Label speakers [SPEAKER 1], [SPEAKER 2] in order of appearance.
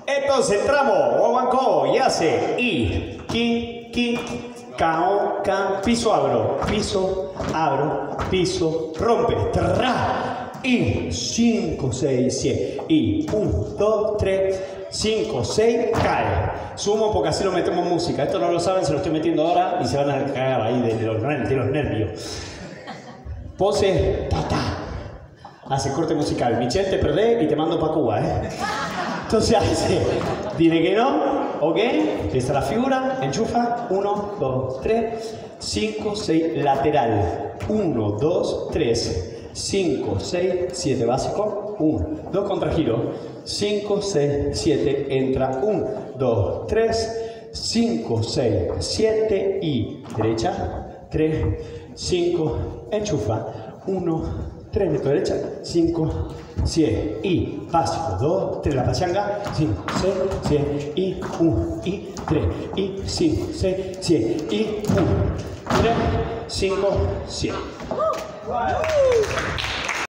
[SPEAKER 1] Entonces entramos, Obanco, y hace I, ki, cao, ca, piso, abro, piso, rompe, tra, y 5, 6, 7, y 1, 2, 3, 5, 6, cae. Sumo porque así lo metemos en música. Esto no lo saben, se lo estoy metiendo ahora y se van a cagar ahí de los nervios. Pose, ta. Hace corte musical. Michelle, te perdés y te mando para Cuba, ¿eh? Entonces hace, dile que no, ok, empieza la figura, enchufa, 1, 2, 3, 5, 6, lateral, 1, 2, 3, 5, 6, 7, básico, 1, 2, contragiro, 5, 6, 7, entra, 1, 2, 3, 5, 6, 7 y derecha, 3, 5, enchufa, 1, 3, meto derecha, 5, 7 y básico, 2, 3, la pachanga, 5, 6, 7 y 1 y 3 y 5, 6, 7 y 1, 3, 5, 7.